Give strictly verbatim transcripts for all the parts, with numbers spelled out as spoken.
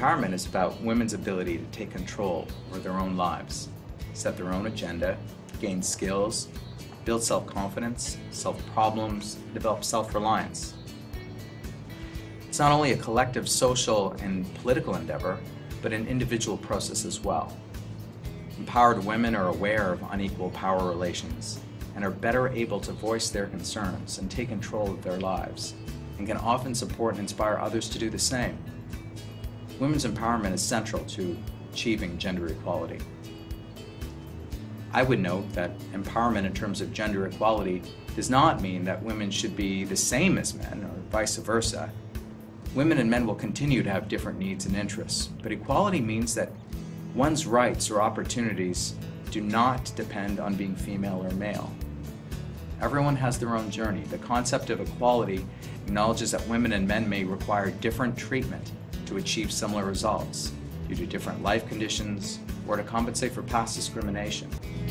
Empowerment is about women's ability to take control over their own lives, set their own agenda, gain skills, build self-confidence, solve problems, develop self-reliance. It's not only a collective social and political endeavor, but an individual process as well. Empowered women are aware of unequal power relations and are better able to voice their concerns and take control of their lives, and can often support and inspire others to do the same. Women's empowerment is central to achieving gender equality. I would note that empowerment in terms of gender equality does not mean that women should be the same as men or vice versa. Women and men will continue to have different needs and interests, but equality means that one's rights or opportunities do not depend on being female or male. Everyone has their own journey. The concept of equality acknowledges that women and men may require different treatment to achieve similar results due to different life conditions or to compensate for past discrimination.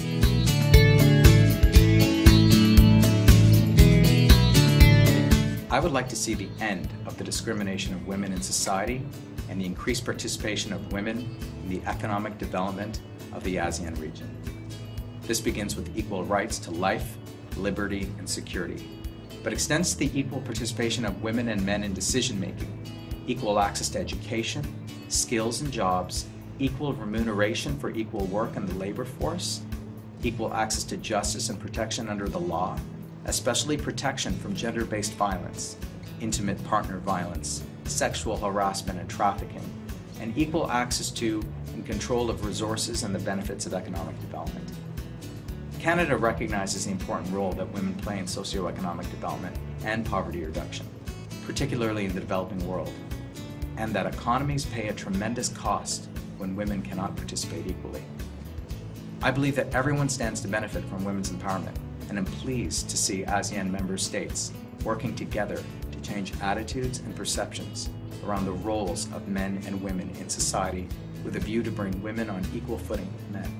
I would like to see the end of the discrimination of women in society and the increased participation of women in the economic development of the ASEAN region. This begins with equal rights to life, liberty, and security, but extends to the equal participation of women and men in decision-making, equal access to education, skills and jobs, equal remuneration for equal work in the labor force, equal access to justice and protection under the law, especially protection from gender-based violence, intimate partner violence, sexual harassment and trafficking, and equal access to and control of resources and the benefits of economic development. Canada recognizes the important role that women play in socioeconomic development and poverty reduction, particularly in the developing world, and that economies pay a tremendous cost when women cannot participate equally. I believe that everyone stands to benefit from women's empowerment, and am pleased to see ASEAN member states working together to change attitudes and perceptions around the roles of men and women in society with a view to bring women on equal footing with men.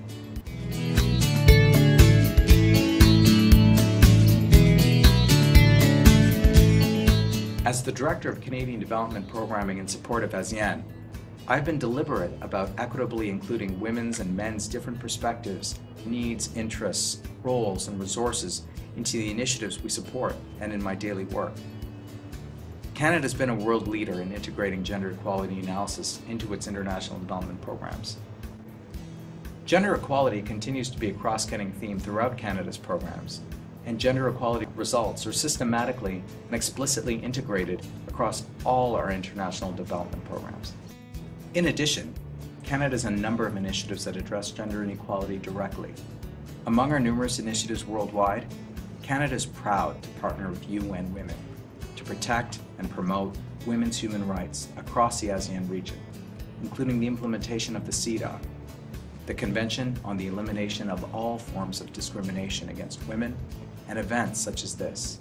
As the Director of Canadian Development Programming in support of ASEAN, I've been deliberate about equitably including women's and men's different perspectives, needs, interests, roles, and resources into the initiatives we support and in my daily work. Canada's been a world leader in integrating gender equality analysis into its international development programs. Gender equality continues to be a cross-cutting theme throughout Canada's programs, and gender equality results are systematically and explicitly integrated across all our international development programs. In addition, Canada has a number of initiatives that address gender inequality directly. Among our numerous initiatives worldwide, Canada is proud to partner with U N Women to protect and promote women's human rights across the ASEAN region, including the implementation of the CEDAW, the Convention on the Elimination of All Forms of Discrimination against Women, and events such as this.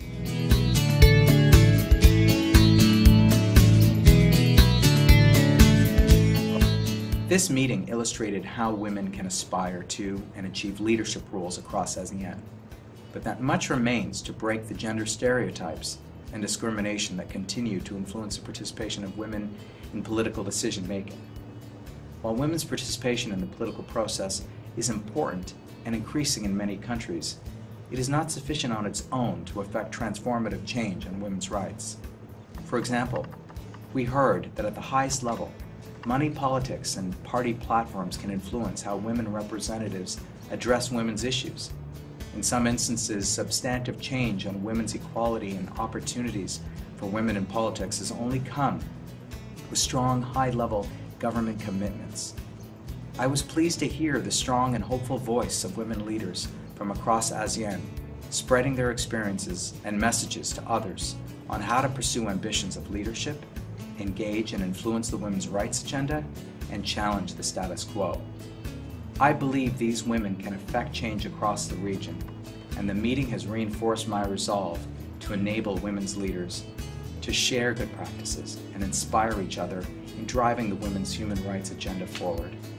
This meeting illustrated how women can aspire to and achieve leadership roles across ASEAN, but that much remains to break the gender stereotypes and discrimination that continue to influence the participation of women in political decision-making. While women's participation in the political process is important and increasing in many countries, it is not sufficient on its own to effect transformative change on women's rights. For example, we heard that at the highest level, money politics and party platforms can influence how women representatives address women's issues. In some instances, substantive change on women's equality and opportunities for women in politics has only come with strong, high-level government commitments. I was pleased to hear the strong and hopeful voice of women leaders from across ASEAN, spreading their experiences and messages to others on how to pursue ambitions of leadership, engage and influence the women's rights agenda, and challenge the status quo. I believe these women can effect change across the region, and the meeting has reinforced my resolve to enable women's leaders to share good practices and inspire each other in driving the women's human rights agenda forward.